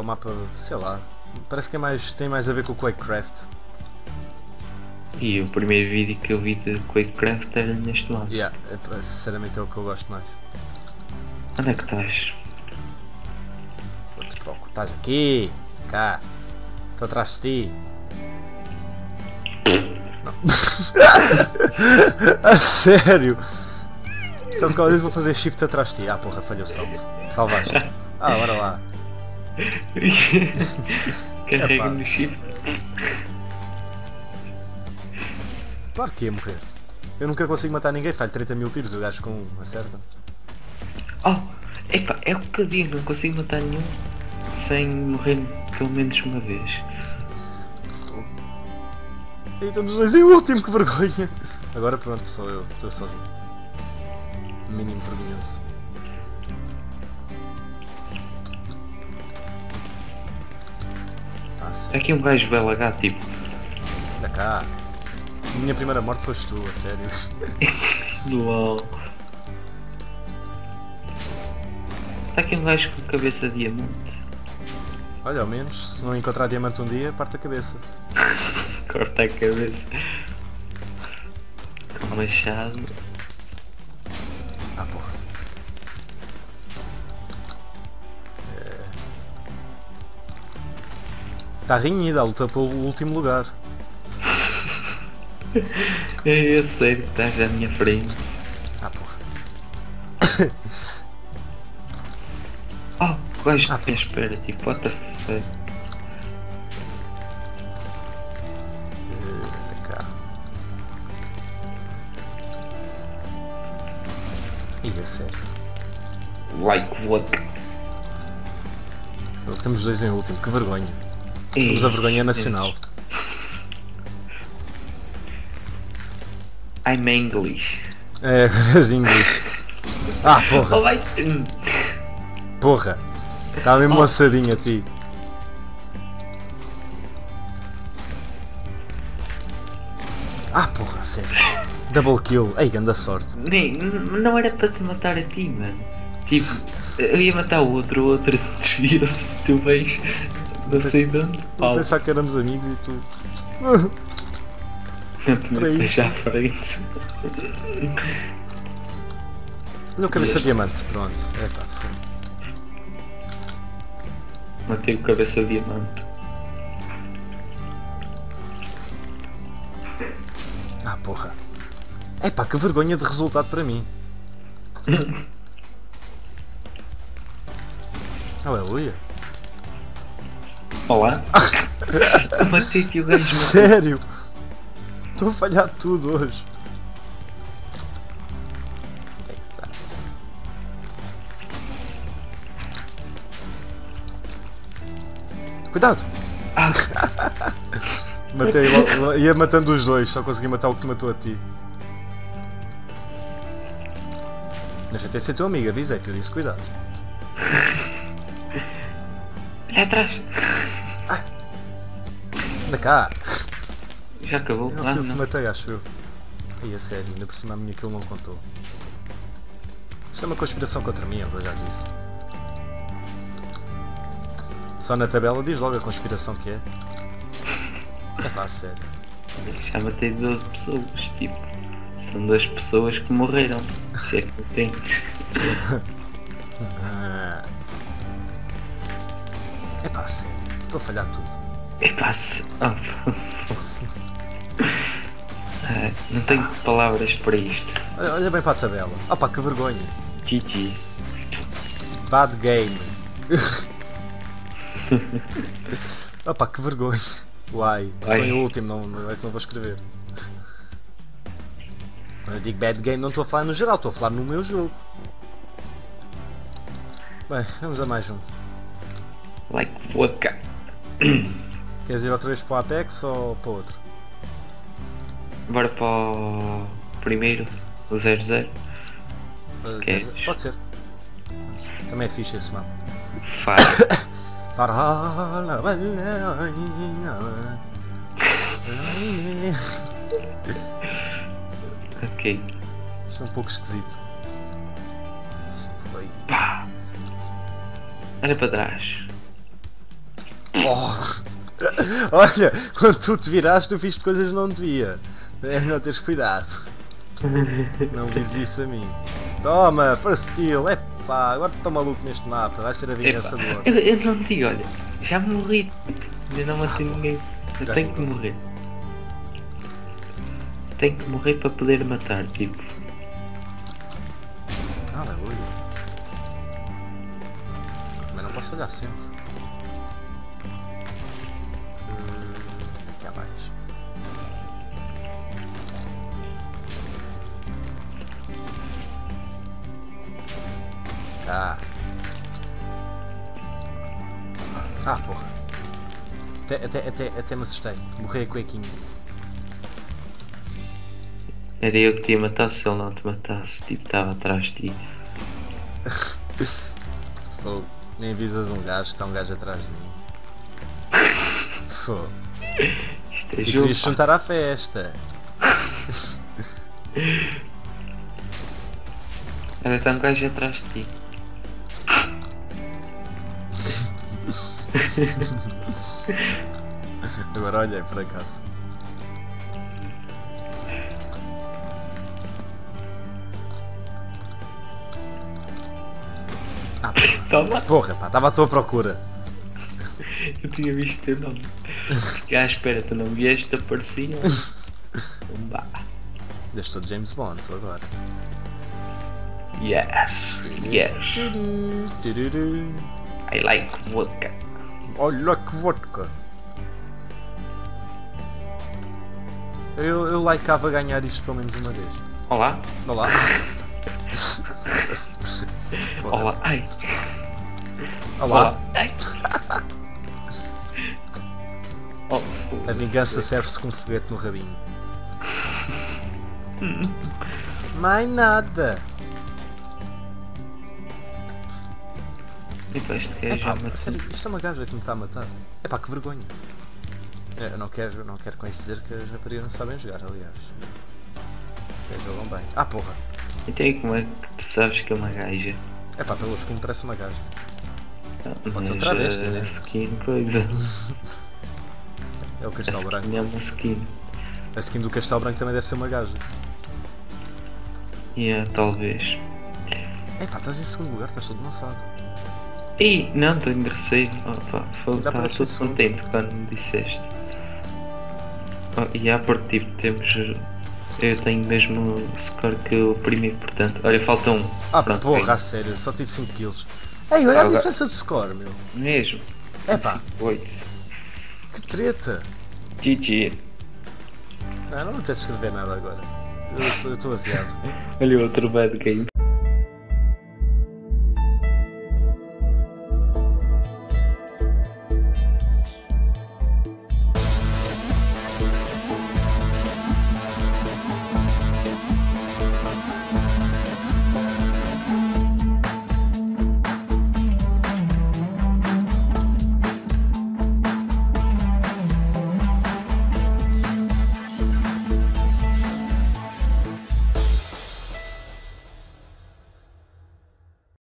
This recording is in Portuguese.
um mapa, sei lá, parece que tem mais a ver com o Quakecraft. E o primeiro vídeo que eu vi de Quakecraft era neste mapa. Yeah, sinceramente é o que eu gosto mais. Onde é que estás? Vou-te procurar. Estás aqui, cá, estou atrás de ti. Não. A sério? Sabe que eu vou fazer shift atrás de ti? Ah porra, falhou o salto. Salvaste. Ah, bora lá. Carrega no shift. Claro que ia morrer. Eu nunca consigo matar ninguém, falho 30 mil tiros, o gajo com um acerta. Oh, epá, é o que eu digo, não consigo matar nenhum sem morrer pelo menos uma vez. E estamos os dois em último, que vergonha! Agora pronto, sou eu, estou sozinho. Mínimo vergonhoso. Está aqui um gajo BLH tipo. Da cá. A minha primeira morte foste tu, a sério. LOL. Está aqui um gajo com cabeça de diamante. Olha, ao menos, se não encontrar diamante um dia, parte a cabeça. Corta a cabeça. Com machado. Ah, porra. Está renhida a luta pelo último lugar. Eu sei que estás à minha frente. Ah, porra. Oh, o gajo espera, tipo, what the fuck. Da cá. Ih, a sério. Like vodka. Estamos dois em último, que vergonha. Ei, Somos a vergonha nacional. I'm English. É, as inglês. Ah, porra. Oh, vai. Porra. Estava mesmo lançadinho a ti. Ah, porra, a sério. Double kill. Ei, grande sorte. Nem, não era para te matar a ti, mano. Tipo, eu ia matar o outro se desviou-se. Tu vês, não sei de onde. Vou pensar que éramos amigos e tu. Eu te matei já à frente. Olha o cabeça de diamante, pronto. É pá, foi. Matei o cabeça de diamante. Ah, porra. É pá, que vergonha de resultado para mim. Aleluia. Olá. Matei-te o gajo. Sério? Estou a falhar tudo hoje. Cuidado! Ah. Matei, ia matando os dois, só consegui matar o que matou a ti. Mas até ser teu amigo, avisei-te, eu disse cuidado. Lá atrás. Anda cá! Já acabou? Eu fui o que matei, acho eu. Ai, a sério, ainda por cima a minha kill não contou. Isto é uma conspiração contra mim, eu já disse. Só na tabela diz logo a conspiração que é. É pá, sério. Já matei 12 pessoas, tipo. São 2 pessoas que morreram. Se é que entendes. É pá, sério. Estou a falhar tudo. É pá, não tenho palavras para isto. Olha bem para a tabela. Ah pá, que vergonha. GG. Bad game. Ah pá, que vergonha. Uai, foi o último, não é que não vou escrever. Quando eu digo bad game não estou a falar no geral, estou a falar no meu jogo. Bem, vamos a mais um. Like vodka. Queres ir outra vez para o Apex ou para o outro? Bora para o primeiro, o 00. Se queres. Pode ser. Também é fixe esse mapa. Fire. Ok. Isto é um pouco esquisito. Isto foi. Pá. Olha para trás. Oh. Olha, quando tu te viraste, tu fizeste coisas que não devia. É melhor teres cuidado. Não vires isso a mim. Toma, first kill. Epá, agora estou maluco neste mapa. Vai ser a vingança do outro. Eu não te digo, olha, já morri. Ainda não matei ninguém. Eu tenho que morrer. Tenho que morrer para poder matar, tipo. Aleluia. Mas não posso falhar sempre. Aqui abaixo. Porra. Até me assustei. Morri a cuequinha. Era eu que te ia matar se ele não te matasse, tipo, estava atrás de ti. Fogo. Nem avisas um gajo que está um gajo atrás de mim. Fogo. Isto é E jogo. querias juntar à festa. Olha, está um gajo atrás de ti. Agora olhei por acaso. Toma! Porra, pá, estava à tua procura. Eu tinha visto o teu nome. Fiquei à espera, tu não vieste, aparecia. Pumba. Deixa todo James Bond, tu agora. Yes, yes. I like vodka. Olha que vodka. Eu likeava ganhar isto pelo menos uma vez. Olá. Olá. Olá. Ai. Olá. Ai. Oh, A vingança serve-se com um foguete no rabinho. Mais nada. Tipo, este gajo já matou. Sério, isto é uma gaja que me está a matar. Epá, que vergonha. Eu não quero com isto dizer que as raparigas não sabem jogar, aliás. Eles jogam bem. Porra. Então aí como é que tu sabes que é uma gaja? Epá, pela skin parece uma gaja. Mas ser outra vez, a né? skin, coisa. É o A Castelo skin Branco. é uma skin. A skin do Castelo Branco também deve ser uma gaja. Talvez. Epá, estás em segundo lugar, estás todo lançado. Ih, não, estou em terceiro. Opa, Já estava parece todo segundo. contente quando me disseste. Porque tipo, eu tenho mesmo o score que o primeiro, portanto. Olha, falta um. Pronto, Porra, ganho. a sério, só tive 5 kills. Ei, olha a Agora- diferença de score, meu. Mesmo. Epá, 8. que treta. GG. Não tens de escrever nada agora. Eu estou aziado. Olha o outro bad game.